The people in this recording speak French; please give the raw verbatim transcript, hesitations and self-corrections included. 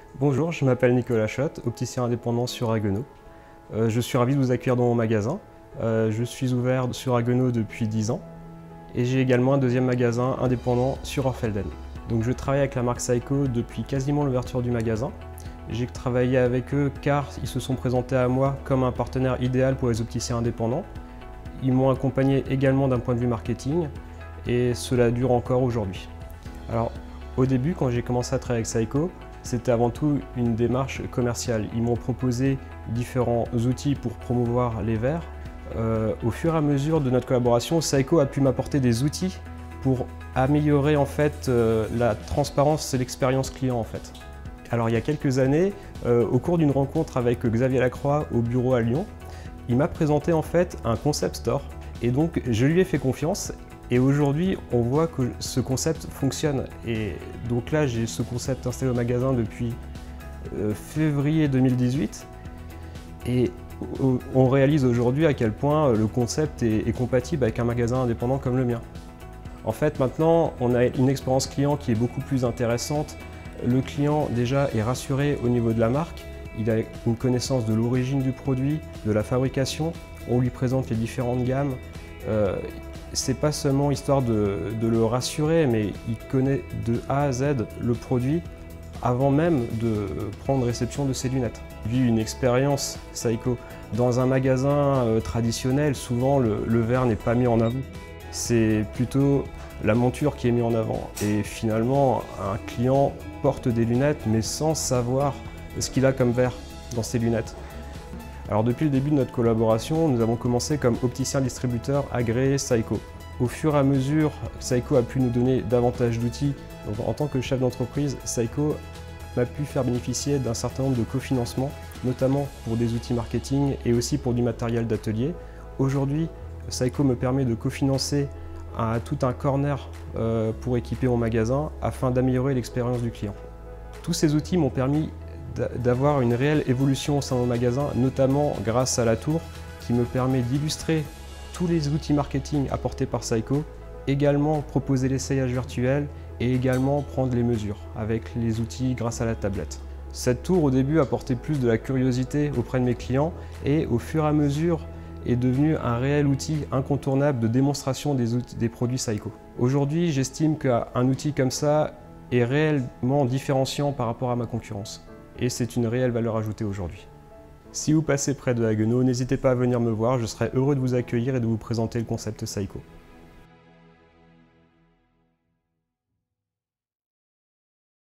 Bonjour, je m'appelle Nicolas Schott, opticien indépendant sur Haguenau. Euh, je suis ravi de vous accueillir dans mon magasin. Euh, je suis ouvert sur Haguenau depuis dix ans et j'ai également un deuxième magasin indépendant sur Orfelden. Donc je travaille avec la marque Seiko depuis quasiment l'ouverture du magasin. J'ai travaillé avec eux car ils se sont présentés à moi comme un partenaire idéal pour les opticiens indépendants. Ils m'ont accompagné également d'un point de vue marketing et cela dure encore aujourd'hui. Alors au début, quand j'ai commencé à travailler avec Seiko, c'était avant tout une démarche commerciale. Ils m'ont proposé différents outils pour promouvoir les verres. Euh, au fur et à mesure de notre collaboration, Seiko a pu m'apporter des outils pour améliorer en fait euh, la transparence et l'expérience client en fait. Alors il y a quelques années, euh, au cours d'une rencontre avec Xavier Lacroix au bureau à Lyon, il m'a présenté en fait un concept store et donc je lui ai fait confiance. Et aujourd'hui, on voit que ce concept fonctionne. Et donc là, j'ai ce concept installé au magasin depuis euh, février deux mille dix-huit. Et on réalise aujourd'hui à quel point le concept est, est compatible avec un magasin indépendant comme le mien. En fait, maintenant, on a une expérience client qui est beaucoup plus intéressante. Le client, déjà, est rassuré au niveau de la marque. Il a une connaissance de l'origine du produit, de la fabrication. On lui présente les différentes gammes. Euh, C'est pas seulement histoire de, de le rassurer, mais il connaît de A à Z le produit avant même de prendre réception de ses lunettes. Il vit une expérience Seiko. Dans un magasin euh, traditionnel, souvent le, le verre n'est pas mis en avant. C'est plutôt la monture qui est mise en avant. Et finalement, un client porte des lunettes, mais sans savoir ce qu'il a comme verre dans ses lunettes. Alors depuis le début de notre collaboration, nous avons commencé comme opticien distributeur agréé Seiko. Au fur et à mesure, Seiko a pu nous donner davantage d'outils. En tant que chef d'entreprise, Seiko m'a pu faire bénéficier d'un certain nombre de cofinancements, notamment pour des outils marketing et aussi pour du matériel d'atelier. Aujourd'hui, Seiko me permet de cofinancer un, tout un corner euh, pour équiper mon magasin afin d'améliorer l'expérience du client. Tous ces outils m'ont permis d'avoir une réelle évolution au sein de mon magasin, notamment grâce à la tour qui me permet d'illustrer tous les outils marketing apportés par Seiko, également proposer l'essayage virtuel et également prendre les mesures avec les outils grâce à la tablette. Cette tour au début apportait plus de la curiosité auprès de mes clients et au fur et à mesure est devenu un réel outil incontournable de démonstration des, outils, des produits Seiko. Aujourd'hui, j'estime qu'un outil comme ça est réellement différenciant par rapport à ma concurrence. Et c'est une réelle valeur ajoutée aujourd'hui. Si vous passez près de Haguenau, n'hésitez pas à venir me voir, je serai heureux de vous accueillir et de vous présenter le concept Seiko.